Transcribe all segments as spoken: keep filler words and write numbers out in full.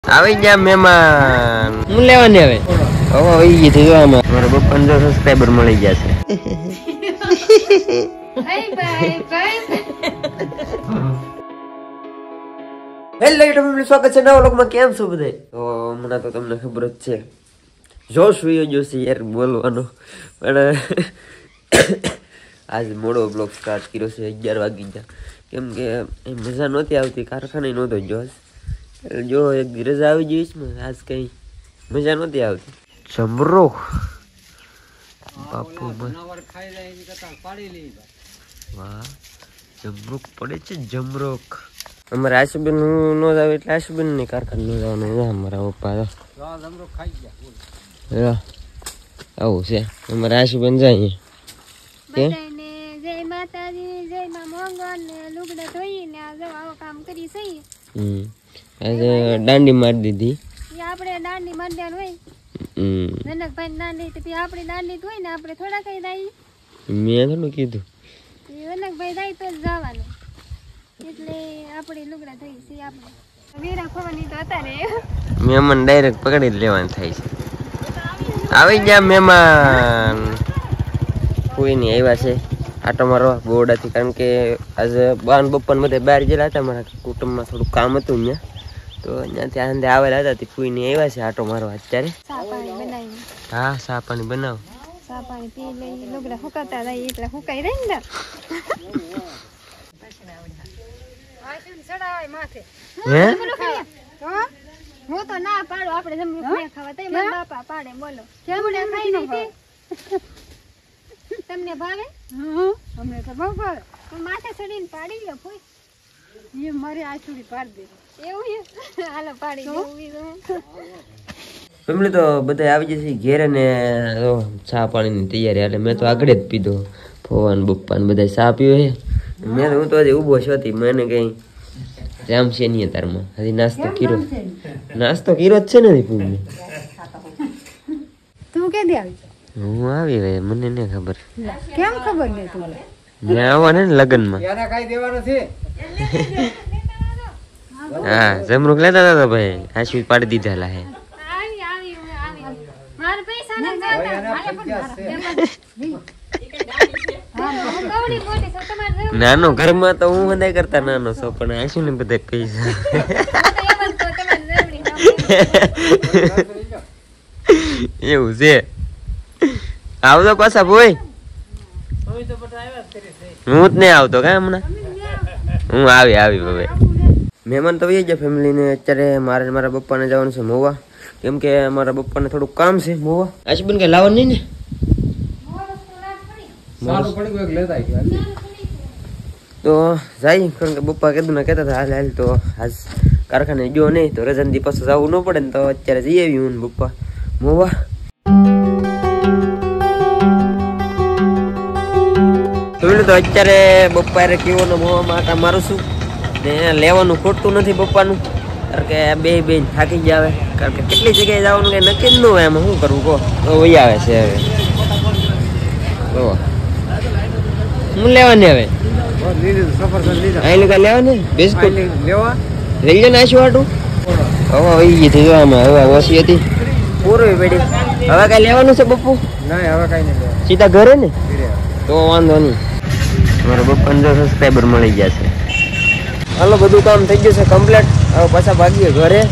આવી જા મહેમાન હું લેવાની હવે હવે આવી ગઈ થઈ ગયો આમાં મારા બપ્પાને જો સબસ્ક્રાઇબર મળી જશે bye bye bye hello YouTube સ્વાગત છે નવા વ્લોગમાં કેમ છો બધાય તો મને તો તમને ખબર જ છે જોશ વિયો જોશી યાર બોલવાનો પણ આજ મોડો બ્લોગ સ્ટાર્ટ કર્યો છે અગિયાર વાગી ગયા કેમ કે મજા નહોતી આવતી કારખાને નહોતો જોશ જો એક રજા આવી જઈશ ને આજ કઈ મજા નહોતી આવતી જમરો બાપુ વાહ જમરૂક પડે છે જમરૂક અમારે આશુબેન હું ન જાવ એટલે આશુબેન ની કારખાને ન જવાનું અમારા પપ્પા આવું છે અમારે આશુબેન જાય જય માતાજી જય માં મોંગલ ને લુગડા ધોઈને આ જો આવો કામ કરી સહી હમ આજે દાંડી મારી દીધી ઈ આપણે દાંડી મારી દેવાનું હોય હમ જનકભાઈ દાંડી તો પછી આપણે દાંડી ધોઈ ને આપણે થોડા કઈ દાઈ મેં થોડું કીધું ઈ જનકભાઈ દાઈ તો જવાનું એટલે આપણે લુગડા ધોઈ છે આપણે વીરા ખવાની તો અત્યારે મહેમાન ડાયરેક્ટ પકડી લેવાનું થાય છે આવી જા મહેમાન કોઈ નહીં આવ્યા છે આટો મારવા બોરડાથી કારણ કે આજે બાન બપ્પા ને બધા બહાર ગયેલા હતા મારા કુટુંબમાં થોડું કામ હતું અહીંયા તો અહીંયાથી આંધે આવેલા હતા તે કોઈ નહીં આવ્યા છે આટો મારવા અત્યારે ચા પાણી બનાવી હા ચા પાણી બનાવ ચા પાણી પી લઈ લુગડા સુકાતા રહી એટલે સુકાઈ રહી ને હે હું તો ના પાડું આપણે જમવું ખાવા તઈ મારા બાપા પાડે બોલો જમણે ખાઈ નહીં તમને ભાવે અમને તો બહુ ભાવે પણ માથે ચડીને પાડી ગયો કોઈ એ મારી આછુડી પાડી દે એવું છે હાલો પાડી દઉં ફેમિલી તો બધા આવી જશે ઘેર ને ચા પાણીની તૈયારી એટલે મેં તો આગળ જ પીધો ફોવાન બપ્પા ને બધા ચા પીવો છે મેં તો હું તો હજી ઊભો છો હતી મને કઈ જામ છે નહીં તારમાં હજી નાસ્તો કીરો નાસ્તો કીરો જ છે ને પૂરી તું ક્યાંથી આવી હું આવી હવે મને નહીં ખબર કેમ ખબર નહીં તું મેં આવવાને ને લગ્નમાં હા જમરૂક લેતા હતા ભાઈ આશી પાડી દીધા લા હે આવી આવી આવી મારા પૈસા ના જાતા કવડી મોટી તો તમારે નાનો ઘરમાં તો હું હદાય કરતા નાનો છો પણ આશી ને બધા પૈસા એવું છે આવતો પાછા બોય હું જ નહીં આવતો કા હમણાં હું આવી આવી હવે મહેમાન તો આવી ગયા ફેમિલી ને અત્યારે મારે મારા પપ્પાને જવાનું છે મોવા કેમ કે મારા પપ્પાને થોડુંક કામ છે મોવા આશુબેન કઈ લાવવાનું નહીં ને તો જાય કારણ કે પપ્પા કીધું ને કહેતા હતા હાલ હાલ તો આજ કારખાને જો નહીં તો રજાની દી પાછું જવું ન પડે ને તો અત્યારે જઈ આવી હું પપ્પા મોવા તો અત્યારે બપ્પા કેવો મોવામાં આટા મારું છું ને લેવાનું ખોટતું નથી પપ્પાનું કારણ કે બે બેન થાકી જ આવે કારણ કે કેટલી જગ્યાએ જવાનું કઈ નક્કી જ ન હોય એમાં શું કરવું કહો તો વહી આવે છે હવે હું લેવાની હવે અહીં લીધા લેવાની બિસ્કુટ લેવા લઈ જાય નાશું હાટું હવે વહી ગઈ થઈ આમાં હવે ઓછી હતી પૂરું પડી હવે કઈ લેવાનું છે બપ્પુ હવે કઈ નહીં સીધા ઘરે ને તો વાંધો નહીં મારા બપ્પાને જો સબસ્ક્રાઇબર મળી ગયા છે હાલો બધું કામ થઈ ગયું છે કમ્પ્લીટ હવે પાછા ભાગીએ ઘરે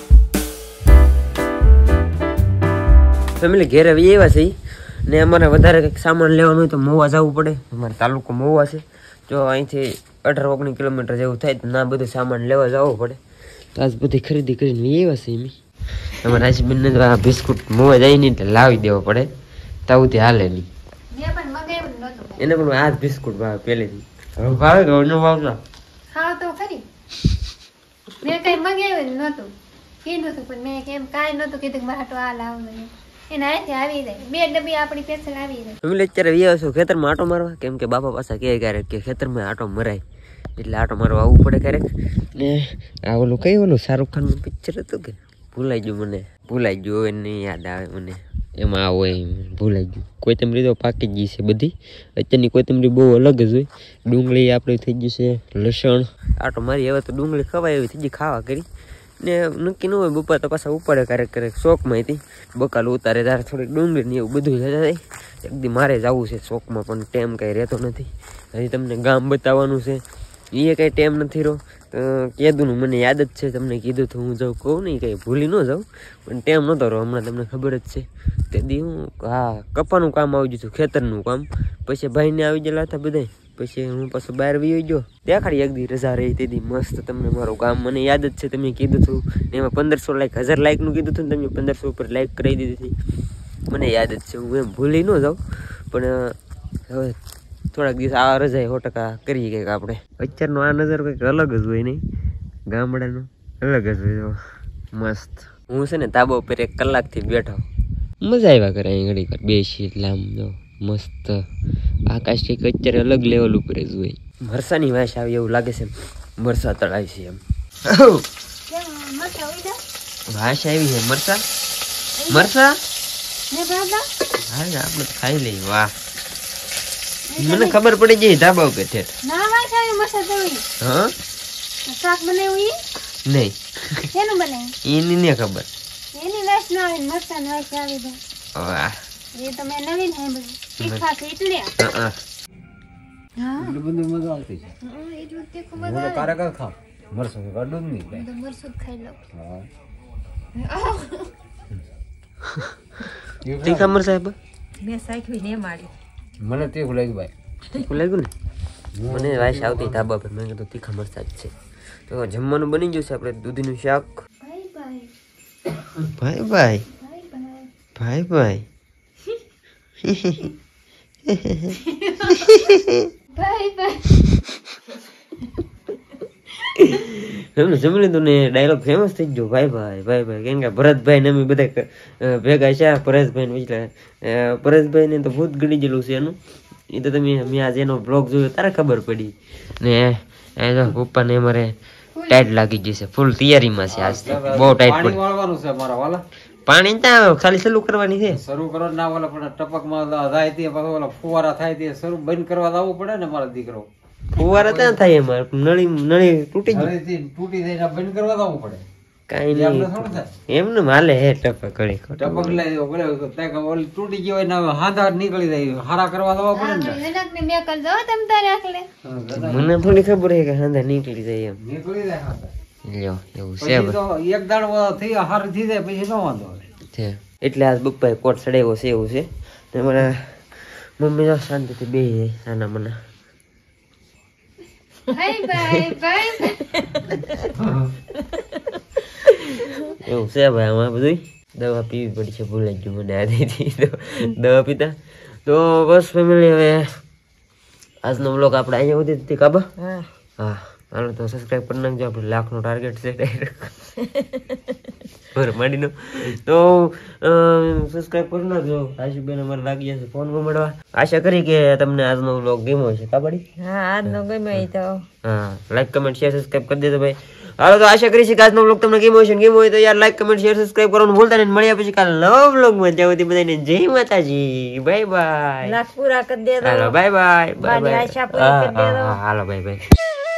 ફેમિલી ઘેરે આવી એવા છે ને અમારે વધારે કંઈક સામાન લેવાનું હોય તો મહુવા જવું પડે અમારે તાલુકો મહુવા છે જો અહીંથી અઢાર ઓગણીસ કિલોમીટર જેવું થાય તો ના બધું સામાન લેવા જવું પડે તો આજ બધી ખરીદી કરીને એવા છે એમ અમારે આશીબેનને તો આ બિસ્કુટ મહુવા જાય નહીં એટલે લાવી દેવો પડે તાવથી હાલે નહીં એને પણ આ બિસ્કુટ ભાવે પહેલેથી હવે ભાવે કે ન ભાવતા ખાવ તો ખરી મેં કઈ મંગાવ્યું નતું કીધું હતું પણ મેં કેમ કાંઈ નતું કીધું મારા તો આ લાવ એના અહીંથી આવી જાય બે ડબ્બી આપણી પેન્સિલ આવી જાય ફેમિલી અત્યારે વ્યા છું ખેતરમાં આટો મારવા કેમ કે બાપા પાછા કહે ક્યારેક કે ખેતરમાં આટો મરાય એટલે આટો મારવા આવવું પડે ક્યારેક ને આ ઓલું કઈ ઓલું શાહરુખ ખાનનું પિક્ચર હતું કે ભૂલાઈ ગયું મને ભૂલાઈ ગયું હવે નહીં યાદ આવે મને એમાં આ હોય ભૂલાઈ ગયું કોથમરી તો પાકી જ ગઈ છે બધી અત્યારની કોથમરી બહુ અલગ જ હોય ડુંગળી આપણે થઈ ગઈ છે લસણ આટો મારી હવે તો ડુંગળી ખવાય એવી થઈ ગઈ ખાવા કરી ને નક્કી ન હોય બપા તો પાછા ઉપાડે ક્યારેક ક્યારેક શોખમાં હતી બકાલ ઉતારે ત્યારે થોડીક ડુંગળી ને એવું બધું જતા થાય એકદી મારે જવું છે શોખમાં પણ ટાઈમ કાંઈ રહેતો નથી હજી તમને ગામ બતાવવાનું છે એ કાંઈ ટાઈમ નથી રહ્યો કીધું મને યાદ જ છે તમને કીધું તો હું જાઉં કહું નહીં કંઈ ભૂલી ન જાઉં પણ ટાઈમ નહોતો રહ્યો હમણાં તમને ખબર જ છે તે દી હું હા કપાનું કામ આવી ગયું હતું ખેતરનું કામ પછી ભાઈને આવી ગયેલા હતા બધા પછી હું પાછું બહાર વી ગયો દેખાડી એક દી રજા રહી તે દી મસ્ત તમને મારું ગામ મને યાદ જ છે તમે કીધું હતું એમાં પંદરસો લાઈક હજાર લાઈકનું કીધું હતું ને તમે પંદરસો ઉપર લાઈક કરી દીધી હતી મને યાદ જ છે હું એમ ભૂલી ન જાઉં પણ હવે થોડાક દિવસ આ રજા સો ટકા કરીએ કંઈક આપણે અત્યારનો આ નજર કંઈક અલગ જ હોય નહીં ગામડાનો અલગ જ હોય મસ્ત હું છે ને ધાબા ઉપર એક કલાકથી બેઠો મજા આવ્યા કરે અહીં ઘડી કર બેસી એટલે આમ જો મસ્ત આકાશ કંઈક અત્યારે અલગ લેવલ ઉપર જ હોય મરસાની વાસ આવી એવું લાગે છે મરસા તળાય છે એમ વાસ આવી છે મરસા મરસા હા આપણે તો ખાઈ લઈએ વાહ મને ખબર પડી ગઈ ધાબા ઉપર ઠેઠ ના વાસ આવી મરસા તળી હા શાક બનાવ્યું ઈ નહીં કેનું બનાવ્યું એની ને ખબર એની વાસ ના આવી મરસા ની વાસ આવી દે વાહ એ તો મેં નવીન હે બધું તીખા છે એટલે હા હા એટલું બધું મજા આવતી છે હા, એટલું તીખું હું મજા તો આવે કારકર ખાવ મરસું કે કાઢું જ નહીં હું તો મરસું જ ખાઈ લઉં હા તીખા મરસા સાહેબ મેં સાખ્યું ને મારી મને તીખું લાગ્યું ભાઈ તીખું લાગ્યું ને મને વાસ આવતી ધાબા પર મેં કીધું તીખા મરસા જ છે તો જમવાનું બની ગયું છે આપણે દૂધીનું શાક ભાઈ ભાઈ ભાઈ ભાઈ ભાઈ ભાઈ ભાઈ ભાઈ ભાઈ ભાઈ એમને જમી લીધું ને ડાયલોગ ફેમસ થઈ ગયો ભાઈ ભાઈ ભાઈ ભાઈ કેમ કે ભરતભાઈ ને અમે બધા અ, ભેગા છે પરેશભાઈ ને એટલે પરેશભાઈ ને તો ભૂત ગણી ગયેલું છે એનું એ તો તમે મેં આજે એનો બ્લોગ જોયો તારે ખબર પડી ને એ જો પપ્પા ને અમારે ટાઈટ લાગી ગઈ છે ફૂલ તૈયારીમાં છે આજથી બહુ ટાઈટ પાણી પડી વાળવાનું છે મારા વાલા પાણી ત્યાં ખાલી ચાલુ કરવાની છે શરૂ કરો ના વાલા પણ ટપકમાં જાય તે પાછો ઓલા ફુવારા થાય તે શરૂ બંધ કરવા લાવવું પડે ને મારો દીકરો ફુવારા ત્યાં થાય અમારે નળી નળી તૂટી ગઈ ઘરેથી તૂટી જાય બંધ કરવા લાવવું પડે કઈ એ આપણે નહીં થોડું થાય એમને માલે હે ટપક ઘડી ટપક લઈ ઓલે ત્યાં ઓલી તૂટી ગયો હોય ને હાથા નીકળી જાય હારા કરવા લાવવા પડે ને જનક ને મેં કલ જો તમ તારે આખલે મને થોડી ખબર છે કે હાંધા નીકળી જાય એમ નીકળી જાય હાથા લ્યો એવું છે પછી ભાઈ. તો એક દાડો થઈ હારું થઈ જાય પછી ન વાંધો આવે છે એટલે આજ બપ્પાએ કોટ ચડાવ્યો છે એવું છે ને મારા મમ્મી તો શાંતિથી બેસી જાય નાના મને ભાઈ ભાઈ ભાઈ એવું છે ભાઈ આમાં બધું દવા પીવી પડી છે ભૂલાઈ ગયું મને આદિથી દવા પીતા તો બસ ફેમિલી હવે આજનો બ્લોગ આપણે અહીંયા સુધી હતી કાબા હા હા હાલો તો સબસ્ક્રાઈબ કરી નાખજો આપણે લાખનો ટાર્ગેટ છે ડાયરેક્ટ બરાબર માંડીનો તો સબસ્ક્રાઈબ કરી નાખજો આશુબેન અમારે લાગી જશે ફોન મળવા આશા કરી કે તમને આજનો બ્લોગ ગમ્યો હશે કાબડી હા આજનો ગમે ઈ તો હા લાઈક કમેન્ટ શેર સબસ્ક્રાઇબ કરી દેજો ભાઈ હાલો તો આશા કરી છે કે આજનો બ્લોગ તમને ગમ્યો હશે ગમ્યો હોય તો યાર લાઈક કમેન્ટ શેર સબસ્ક્રાઇબ કરવાનું ભૂલતા નહીં મળ્યા પછી કાલ નવા બ્લોગમાં ત્યાં સુધી બધાને જય માતાજી બાય બાય લાખ પૂરા કરી દેજો હાલો બાય બાય બાય બાની બાય આશા પૂરી કરી દેજો. હાલો બાય બાય